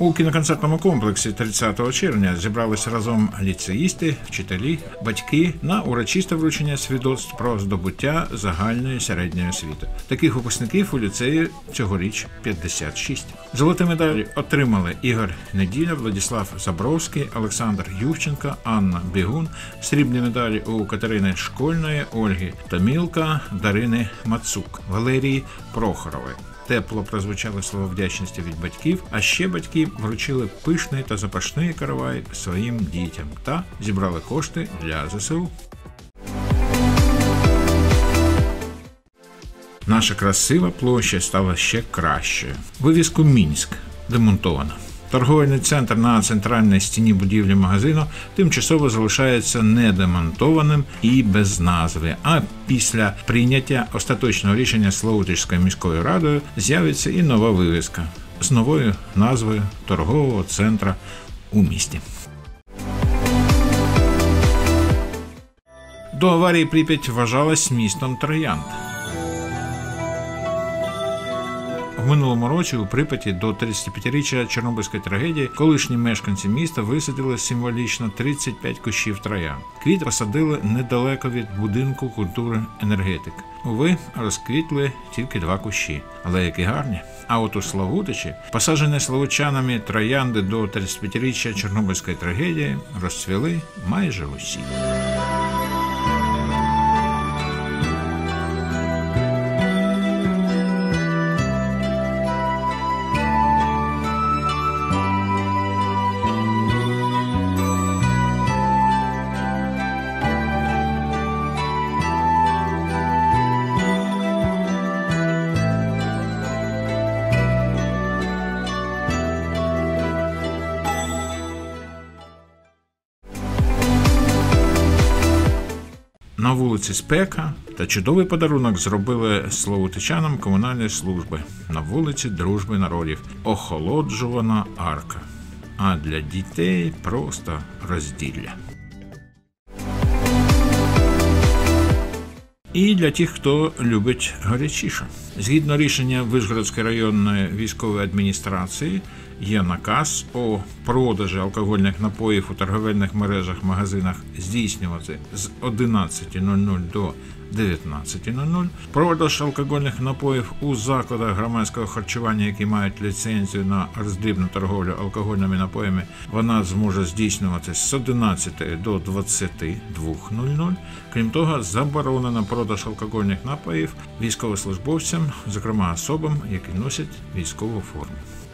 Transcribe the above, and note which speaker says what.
Speaker 1: У кіноконцертному комплексі 30 червня зібралися разом ліцеїсти, вчителі, батьки на урочисте вручення свідоцтв про здобуття загальної середньої освіти. Таких випускників у ліцеї цьогоріч 56. Золоті медалі отримали Ігор Неділя, Владислав Забровський, Олександр Ющенко, Анна Бігун. Срібні медалі у Катерини Школьної, Ольги Томілка, Дарини Мацук, Валерії Прохорової. Тепло прозвучали слова вдячності від батьків, а ще батьки вручили пишний та запашний каравай своїм дітям та зібрали кошти для ЗСУ. Наша красива площа стала ще кращою. Вивіску «Мінськ» демонтовано. Торговельний центр на центральній стіні будівлі магазину тимчасово залишається недемонтованим і без назви, а після прийняття остаточного рішення Славутичською міською радою з'явиться і нова вивіска з новою назвою торгового центру у місті. До аварії Прип'ять вважалась містом троянд. В минулому році у Прип'яті до 35-річчя Чорнобильської трагедії колишні мешканці міста висадили символічно 35 кущів троянд. Квіти посадили недалеко від будинку культури енергетик. Уви, розквітли тільки 2 кущі, але які гарні. А от у Славутичі, посаджені славутчанами троянди до 35-річчя Чорнобильської трагедії, розцвіли майже усі. На вулиці спека та чудовий подарунок зробили славутичанам комунальні служби. На вулиці Дружби народів охолоджувана арка. А для дітей просто розділля. І для тих, хто любить гарячіше. Згідно рішення Вишгородської районної військової адміністрації, є наказ о продажі алкогольних напоїв у торговельних мережах-магазинах здійснювати з 11:00 до 19:00. Продаж алкогольних напоїв у закладах громадського харчування, які мають ліцензію на роздрібну торговлю алкогольними напоями, вона зможе здійснюватися з 11 до 22:00. Крім того, заборонено продаж алкогольних напоїв військовослужбовцям, зокрема особам, які носять військову форму.